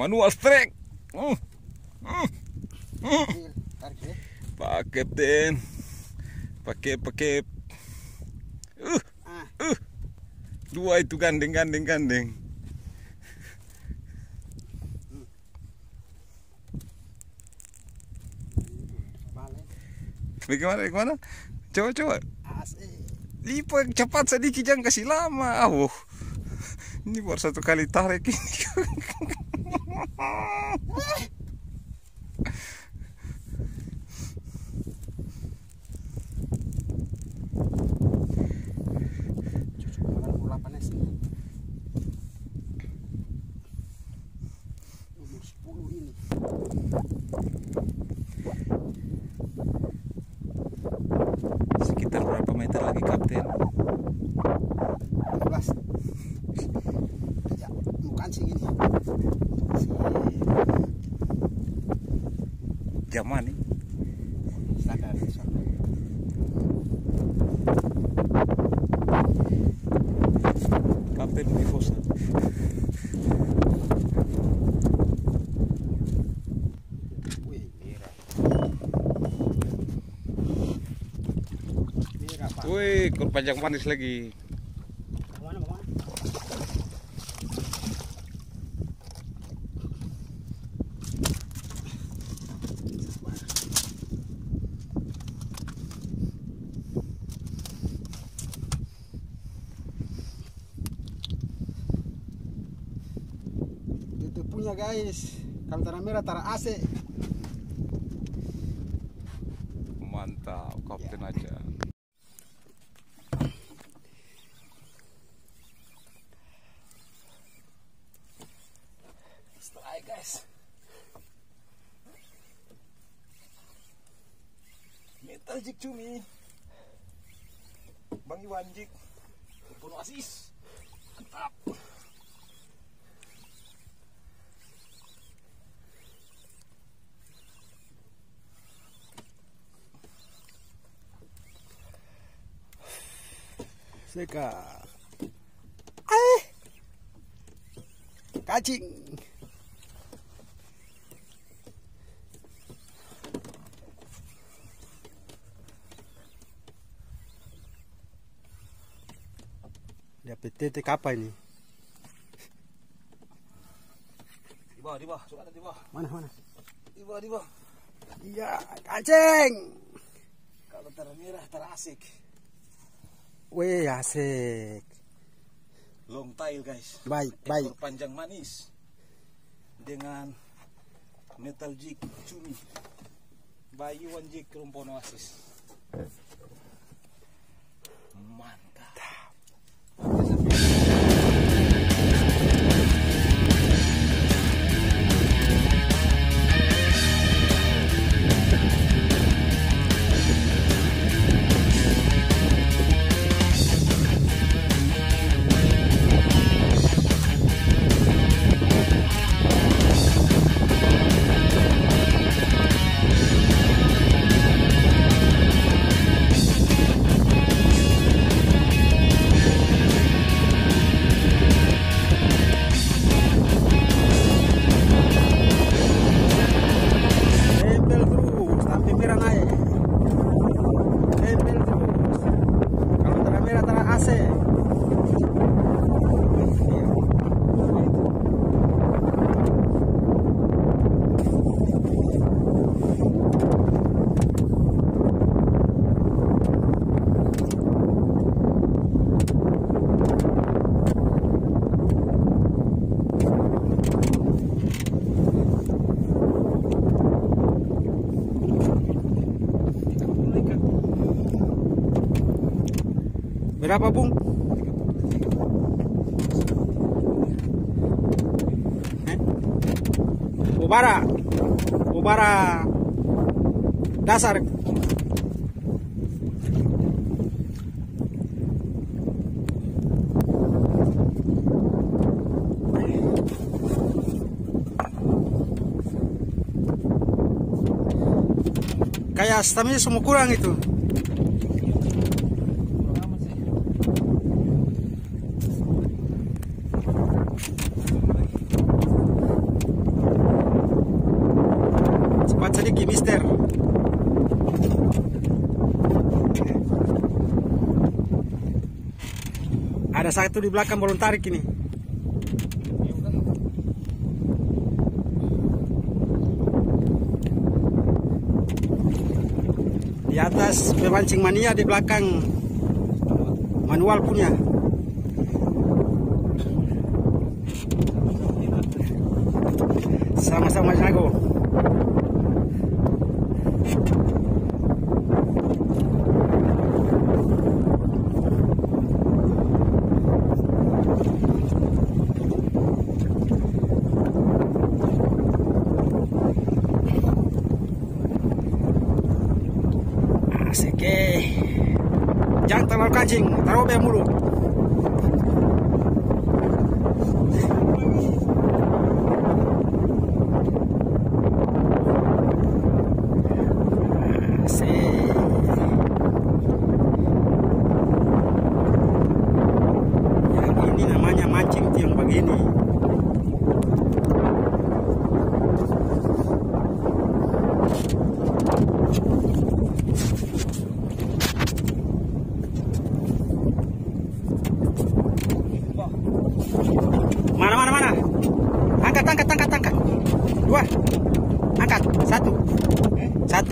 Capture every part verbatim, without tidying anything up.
Manual strike. Hmm. Hmm. Hmm. Pak Kapten. Pakai pakai. Uh. Uh. Dua itu gandeng gandeng gandeng. Bagaimana bagaimana? Coba coba. Lipat cepat sedikit, jangan kasih lama. Oh, ini baru satu kali tarik ini. Nomor sepuluh ini. Sekitar berapa meter lagi, Kapten? lima belas. Ya, mau kancing ini. Jaman nih. Sadar, sadar. Kapten Bifosa. Wih, merah. Merah, Pak. Wih, ekor panjang manis lagi. Mana, mana? Itu punya guys. Kalau tanah merah, tanah A C. Mantap, Kapten aja. Strike guys. Metal jig cumi. Bang Iwan jig. Penuh asis. Mantap. Seka. Eh. Kacing. Dia P T T apa ini? Di bawah, di bawah, coba ada di bawah. Mana mana? Di bawah, di bawah. Iya, kacing. Kalau tanah merah terasik. Wih, asik. Long tail guys. Baik, Ekor baik. panjang manis dengan metal jig cumi. Bayi Iwan jig rumpon oasis. Mantap. Tempel terus, sampai merah naik. Tempel terus. Kalau tanah merah, tanah A C. Berapa, Bung? Eh? Ubara. Ubara dasar. Kayak stamina semua kurang itu. Ada satu di belakang belum tarik ini. Di atas pemancing mania, di belakang manual punya. Sama-sama jago. Asik, jangan terlalu kancing, taruh be mulu. Asik. Yang ini namanya mancing tiang begini. Mana mana mana? Angkat angkat angkat angkat. Dua. Angkat. Satu. Satu.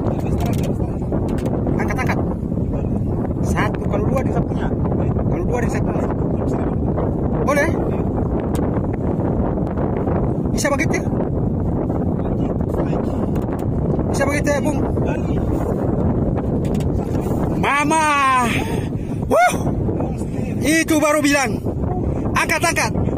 Angkat angkat. Satu. Kalau dua dia punya. Kalau dua dia punya. Boleh? Bisa begitu? Bisa begitu ya, Bung? Mama. Wuh. Itu baru bilang. Angkat angkat.